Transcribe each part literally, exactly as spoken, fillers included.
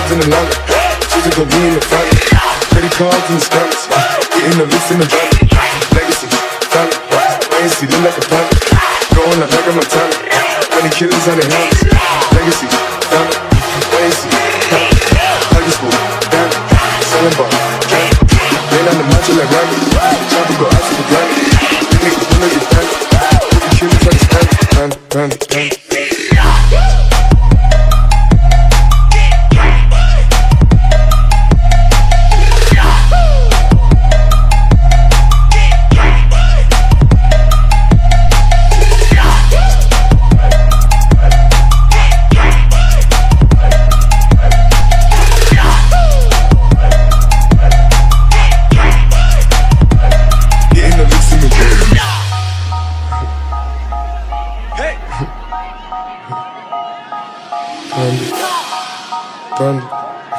broads in Atlanta, she's a go be in the family. Credit cards and the stunts, getting the licks in the van. Legacy, family, wait and see, look like a panda. Going like Mega Montana, many killers on their hands. Legacy, family, wait and see, family. Huggy school, damn, selling ball, candy. Laying on the macho like Randy, chopper go out to the granny. You niggas pull up your pants, put the killers on the stand. Panda, panda, panda. Panda,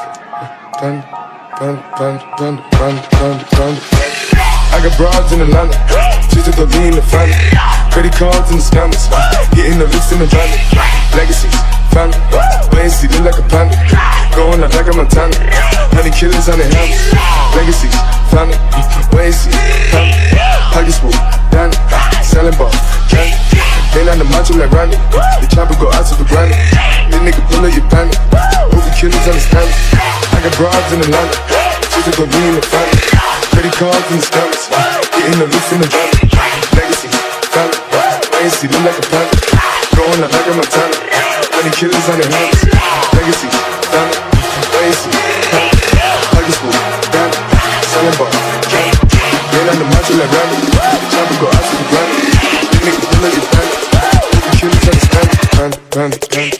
panda, panda, panda, panda, panda, panda, panda. I got broads in Atlanta, she's a go be in the family. Credit cards and the scammers, getting the licks in the van. Legacies, family, wait and see, look like a panda. Going like Mega Montana, honey killers on their hands. Legacies, family, wait and see, family. Huggy school, Danny, selling ball, candy. Ain't on the macho like Randy, the chopper go out to the granny. This nigga pull up your panic, movie killers understand it. I got broads in Atlanta, she's a go be in the family. Credit cards and the scammers, getting the licks in the van. Legacy, family, wait and see, look like a panda. Going like Mega Montana, many killers on their hands. Legacy, family, wait and see, family. Huggy school, Danny, selling ball, candy. Ain't on the macho like Randy, the chopper go out to the granny. This nigga pull up your panic, movie killers understand it. Panda, panda, panda.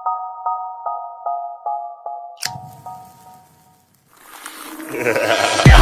Yeah.